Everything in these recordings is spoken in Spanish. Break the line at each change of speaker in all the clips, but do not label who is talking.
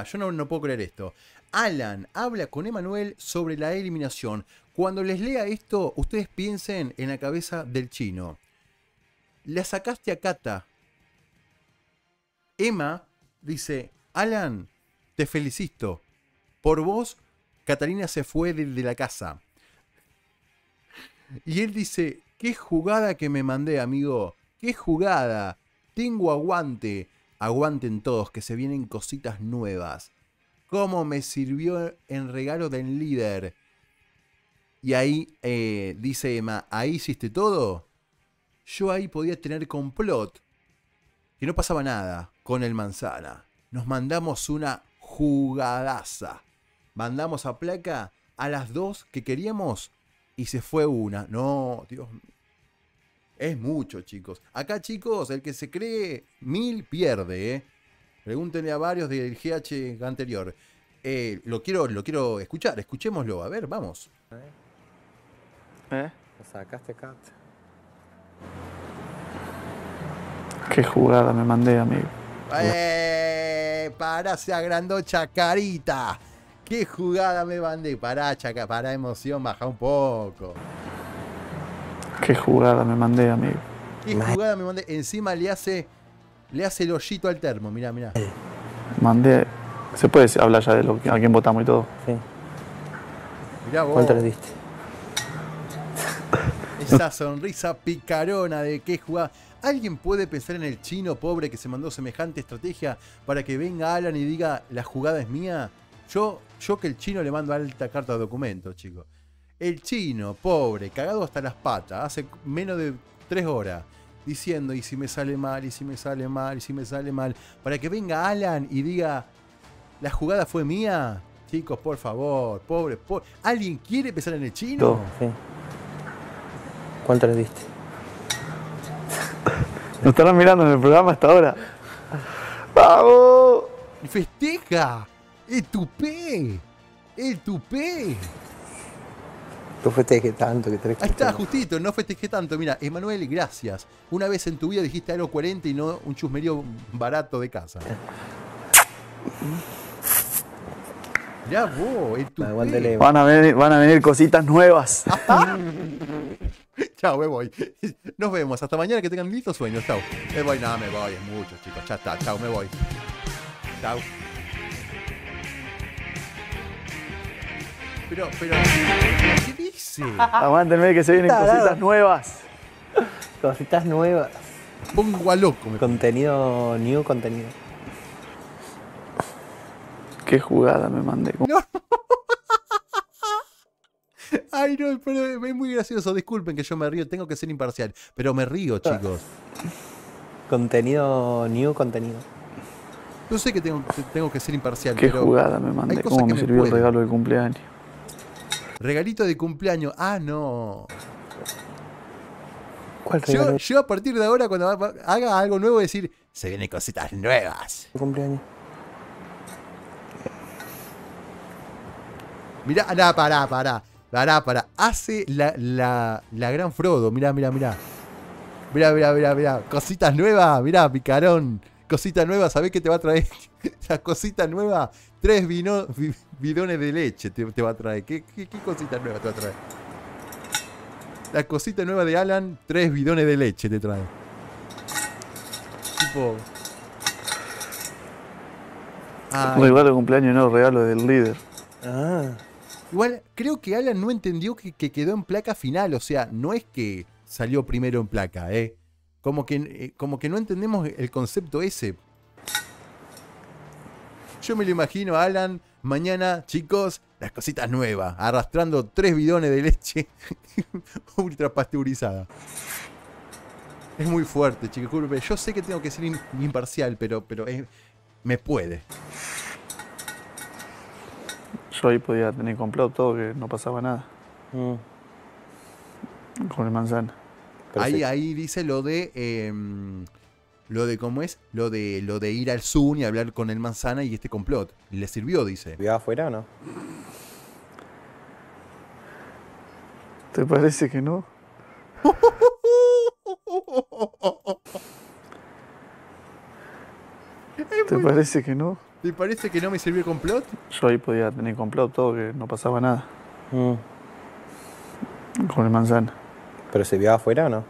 yo no puedo creer esto. Alan habla con Emanuel sobre la eliminación. Cuando les lea esto, ustedes piensen en la cabeza del chino. La sacaste a Cata. Emma dice, Alan, te felicito. Por vos, Catalina se fue de la casa. Y él dice, qué jugada que me mandé, amigo. Qué jugada. Tengo aguante. Aguanten todos, que se vienen cositas nuevas. Cómo me sirvió en regalo del líder. Y ahí dice Emma, ¿ahí hiciste todo? Yo ahí podía tener complot. Que no pasaba nada con el manzana. Nos mandamos una jugadaza. Mandamos a placa a las dos que queríamos y se fue una. No, Dios mío. Es mucho, chicos. Acá, chicos, el que se cree 1000 pierde, ¿eh? Pregúntenle a varios del GH anterior. Lo quiero escuchar. Escuchémoslo. A ver, vamos.
¿Eh?
Lo sacaste, Cat.
Qué jugada me mandé, amigo.
Pará, se agrandó Chacarita. Qué jugada me mandé. Pará, Chaca, pará, emoción, baja un poco.
Qué jugada me mandé, amigo.
Qué jugada me mandé. Encima le hace el hoyito al termo. Mirá, mirá.
Mandé. ¿Se puede hablar ya de a quién votamos y todo?
Sí.
Mirá vos.
¿Cuánto le diste?
Esa sonrisa picarona de qué jugada. ¿Alguien puede pensar en el chino pobre que se mandó semejante estrategia para que venga Alan y diga la jugada es mía? Yo que el chino le mando alta carta de documento, chicos. El chino, pobre, cagado hasta las patas, hace menos de 3 horas, diciendo, y si me sale mal, y si me sale mal, y si me sale mal, para que venga Alan y diga, ¿la jugada fue mía? Chicos, por favor, pobre. ¿Alguien quiere pensar en el chino?
Sí. ¿Cuánto le diste?
Nos estarán mirando en el programa hasta ahora. ¡Vamos!
¡Festeja! ¡El tupé! ¡El tupé!
No festeje tanto que tenés que...
Ahí está, justito, no festejé tanto. Mira, Emanuel, gracias. Una vez en tu vida dijiste algo coherente y no un chusmerío barato de casa. Mirá vos, el tupé.
Van a venir cositas nuevas.
Chao, me voy. Nos vemos. Hasta mañana, que tengan lindos sueños. Chao. Me voy, no, me voy. Es mucho, chicos. Ya está. Chao, me voy. Chao. Pero, ¿qué dice?
Aguántenme que se vienen cositas nuevas.
Cositas nuevas.
Pongo a loco.
Contenido, new contenido.
Qué jugada me mandé.
No. Ay, no, pero es muy gracioso. Disculpen que yo me río. Tengo que ser imparcial. Pero me río, chicos.
Contenido, new contenido.
Yo sé que tengo que ser imparcial.
Qué
pero
jugada me mandé. ¿Cómo me sirvió el regalo de cumpleaños?
Regalito de cumpleaños. Ah, no.
¿Cuál regalo?
Yo a partir de ahora, cuando haga algo nuevo, decir, se vienen cositas nuevas.
¿De cumpleaños?
Mirá, pará. Hace la gran Frodo. Mirá. Mirá. Cositas nuevas. Mirá, picarón. Cosita nueva, ¿sabés qué te va a traer? La cosita nueva, 3 bidones de leche te va a traer. ¿Qué cosita nueva te va a traer? La cosita nueva de Alan, 3 bidones de leche te trae. Tipo...
Regalo de cumpleaños, no, regalo del líder.
Igual, creo que Alan no entendió que quedó en placa final. O sea, no es que salió primero en placa, Como que no entendemos el concepto ese. Yo me lo imagino a Alan mañana, chicos, las cositas nuevas, arrastrando 3 bidones de leche ultra pasteurizada. Es muy fuerte, chicos. Yo sé que tengo que ser imparcial, pero me puede.
Yo ahí podía tener complot todo, que no pasaba nada. Con el manzana.
Ahí dice lo de cómo es, lo de ir al Zoom y hablar con el manzana y este complot. ¿Le sirvió? Dice.
¿Vio afuera o no?
¿Te parece que no? ¿Te parece que no?
¿Te parece que no me sirvió el complot?
Yo ahí podía tener complot todo, que no pasaba nada
Mm.
con el manzana.
¿Pero se vio afuera o no?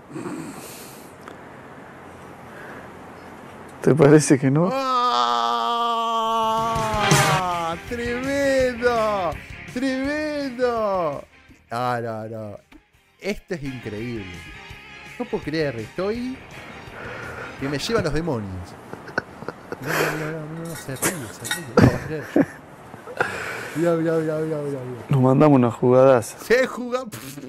¿Te parece que no?
¡Ah! ¡Tremendo! ¡Tremendo! Ah, no, no. Esto es increíble. No puedo creer, estoy... que me llevan los demonios. No, se ríe, no va a creer. Mirá.
Nos mandamos unas jugadas.
Se juega...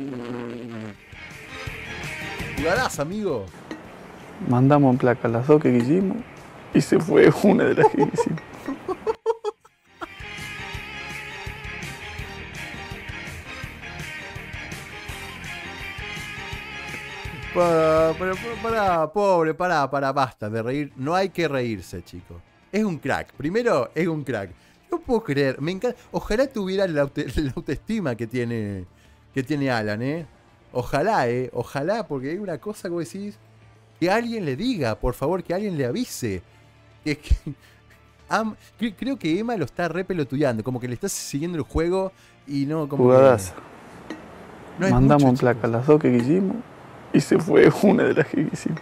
Jugarás, amigo.
Mandamos en placa las dos que quisimos y se fue una de las que quisimos.
Pará, basta de reír. No hay que reírse, chicos. Es un crack. Primero, es un crack. No puedo creer. Me encanta. Ojalá tuviera la autoestima que tiene Alan, ¿eh? Ojalá, porque hay una cosa que vos decís. Que alguien le diga, por favor, que alguien le avise. Creo que Emma lo está repelotudeando. Como que le está siguiendo el juego y no como.
Jugadas.
No es
mandamos
mucho,
en placa
chicos.
las dos que quisimos y se fue una de las que quisimos.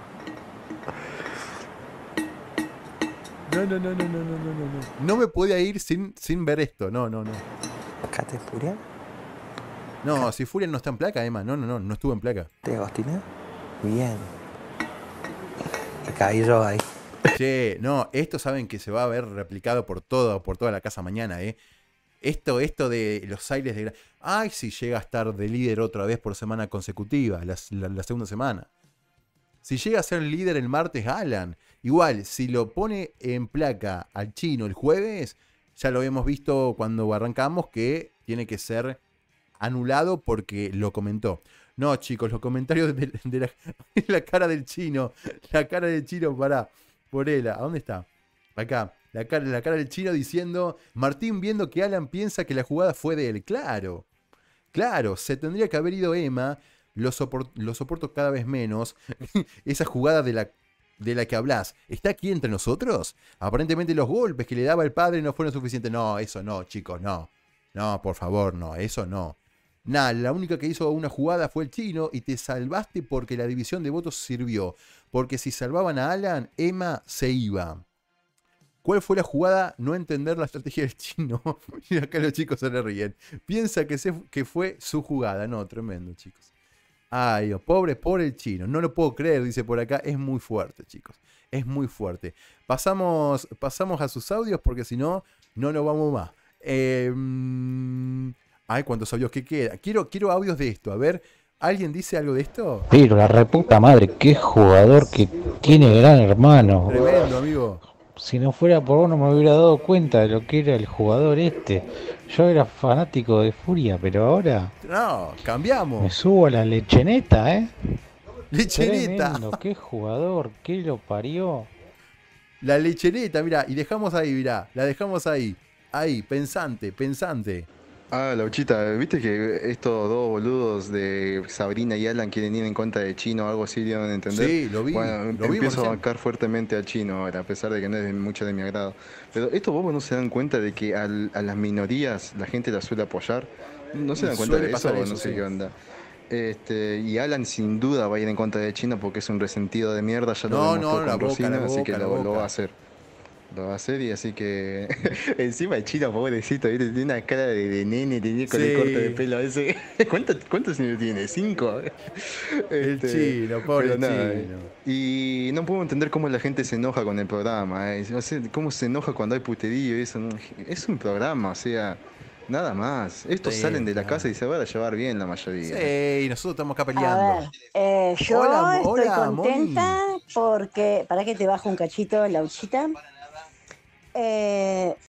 No. No me podía ir sin ver esto. No.
¿Acá te Furia?
No, si Furia no está en placa, Emma. No estuvo en placa.
¿Te Agostina? Bien. Me caí yo ahí.
Che, no, esto saben que se va a ver replicado por toda la casa mañana, ¿eh? Esto de los aires de... Ay, si llega a estar de líder otra vez por semana consecutiva, la segunda semana. Si llega a ser líder el martes, Alan. Igual, si lo pone en placa al chino el jueves, ya lo habíamos visto cuando arrancamos que tiene que ser anulado porque lo comentó. No, chicos, los comentarios de la cara del chino. La cara del chino, pará. Por él, ¿a dónde está? Acá. La cara del chino diciendo, Martín viendo que Alan piensa que la jugada fue de él. Claro, se tendría que haber ido Emma. Lo soporto cada vez menos. Esa jugada de la que hablas, ¿está aquí entre nosotros? Aparentemente los golpes que le daba el padre no fueron suficientes. No, eso no, chicos, no. No, por favor, no, eso no. Nah, la única que hizo una jugada fue el chino y te salvaste porque la división de votos sirvió. Porque si salvaban a Alan, Emma se iba. ¿Cuál fue la jugada? No entender la estrategia del chino. Y acá los chicos se le ríen. Piensa que fue su jugada. No, tremendo, chicos. Ay, Dios, pobre el chino. No lo puedo creer, dice por acá. Es muy fuerte, chicos. Es muy fuerte. Pasamos a sus audios porque si no, no nos vamos más. Ay, ¿cuántos audios que queda? Quiero audios de esto. A ver, ¿alguien dice algo de esto?
Pero la reputa madre, qué jugador que tiene Gran Hermano.
Tremendo, amigo.
Si no fuera por vos no me hubiera dado cuenta de lo que era el jugador este. Yo era fanático de Furia, pero ahora
No,
me
cambiamos.
subo a la lecheneta, ¿eh?
Lechereta.
Tremendo, qué jugador, qué lo parió.
La lechereta, mira, y dejamos ahí, mira, la dejamos ahí. Ahí, pensante.
Ah, Lauchita, ¿viste que estos dos boludos de Sabrina y Alan quieren ir en contra de Chino o algo así, dieron a entender?
Sí, lo vi.
Bueno,
Lo vimos
empiezo a
recién.
bancar fuertemente al Chino ahora, a pesar de que no es mucho de mi agrado. Pero estos bobos no se dan cuenta de que a las minorías la gente las suele apoyar. ¿No se dan cuenta
Suele
de eso
pasar
o
eso,
no sé
sí.
qué onda? Y Alan sin duda va a ir en contra de Chino porque es un resentido de mierda, ya lo
No,
demostró
no, la
con
boca,
Rosina,
la
así que
boca, la
lo va
boca.
a hacer. Lo va a hacer y así que encima el Chino pobrecito, ¿viste? Tiene una cara de nene, tenía con el
Sí.
corte de pelo ese. ¿Cuántos años tiene? ¿5?
El chino, pobre
pero nada,
chino.
Y no puedo entender cómo la gente se enoja con el programa. No sé cómo se enoja cuando hay puterío y eso. Es un programa, o sea, nada más. Estos
Sí,
salen de la
claro.
casa y se van a llevar bien la mayoría.
Sí, nosotros estamos acá
A
peleando.
ver, yo
Hola,
estoy
hola,
contenta porque, para que te bajo un cachito, Lauchita.